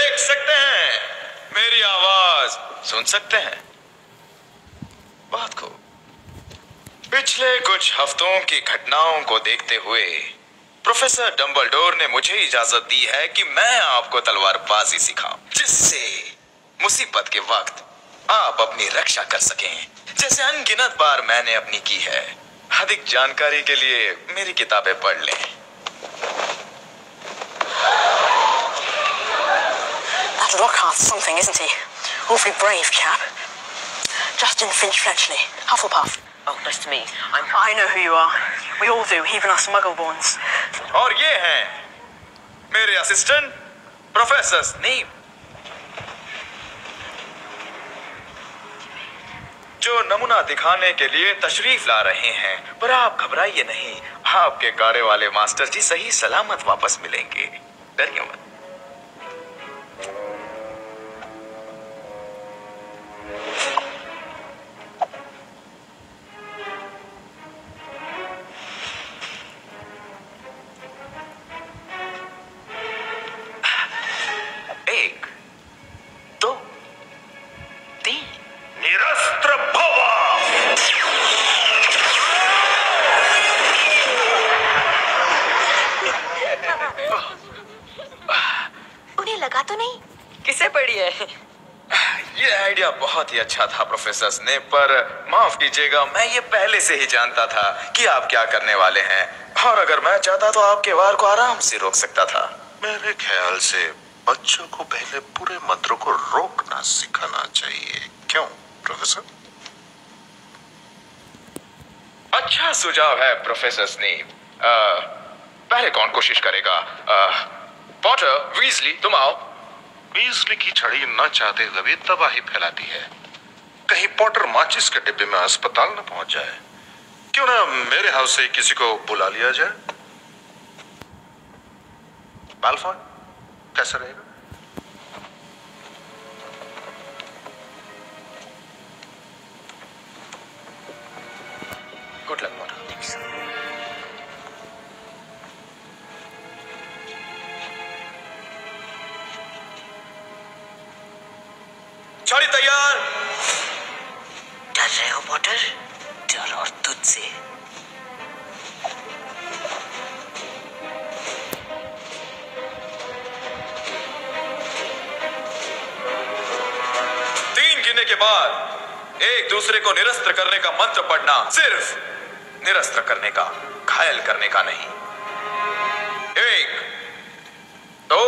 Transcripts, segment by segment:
देख सकते हैं, मेरी आवाज सुन सकते हैं। बात को पिछले कुछ हफ्तों की घटनाओं को देखते हुए प्रोफेसर डंबलडोर ने मुझे इजाजत दी है कि मैं आपको तलवारबाजी सिखाऊं, जिससे मुसीबत के वक्त आप अपनी रक्षा कर सकें, जैसे अनगिनत बार मैंने अपनी की है। अधिक जानकारी के लिए मेरी किताबें पढ़ लें। That Lockhart's something, isn't he? Awfully brave chap. Justin Finch Fletchley, Hufflepuff. Oh, nice to meet you. I know who you are. We all do, even us Muggleborns. और ये हैं मेरे असिस्टेंट प्रोफेसर स्नेप, जो नमूना दिखाने के लिए तशरीफ ला रहे हैं। पर आप घबराइए नहीं, आपके गाड़े वाले मास्टर जी सही सलामत वापस मिलेंगे, डरिए मत। एक, दो, तीन। निरस्त्र भव। उन्हें लगा तो नहीं? किसे पड़ी है? ये आइडिया बहुत ही अच्छा था प्रोफेसर स्नेप, पर माफ कीजिएगा, मैं ये पहले से ही जानता था कि आप क्या करने वाले हैं, और अगर मैं चाहता तो आपके वार को आराम से रोक सकता था। मेरे ख्याल से बच्चों को पहले पूरे मंत्रों को रोकना सिखाना चाहिए, क्यों प्रोफेसर? अच्छा सुझाव है प्रोफेसर स्नेप। पहले कौन कोशिश करेगा? पॉटर, वीजली, तुम आओ। वीजली की छड़ी न चाहते हुए भी तबाही फैलाती है। कहीं पॉटर माचिस के डिब्बे में अस्पताल न पहुंच जाए। क्यों ना मेरे हाउस से किसी को बुला लिया जाए? माल्फॉय, कैसा रहेगा? Good luck Potter. छड़ी तैयार। डर रहे हो पॉटर? डर और तुझसे। तीन गिनने के बाद एक दूसरे को निरस्त्र करने का मंत्र पढ़ना, सिर्फ निरस्त्र करने का, घायल करने का नहीं। एक, दो,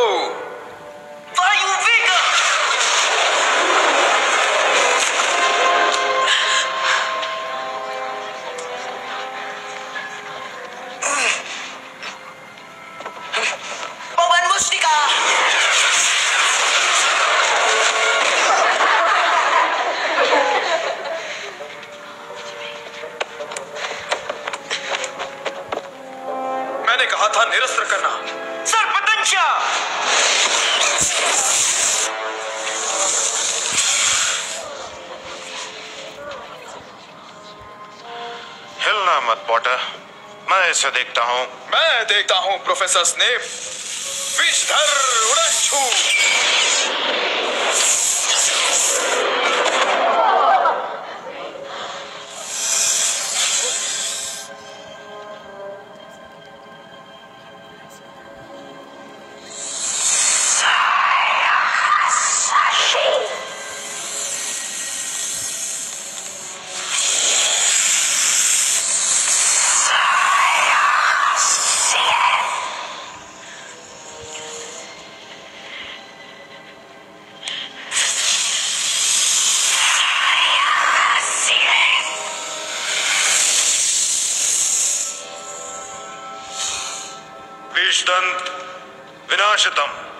मैंने कहा था निरस्त्र करना। सर्पदंशा। हिलना मत पॉटर, मैं इसे देखता हूं। मैं देखता हूं प्रोफेसर स्नेप। विषधर उड़नछू। विषदंत विनाशतम।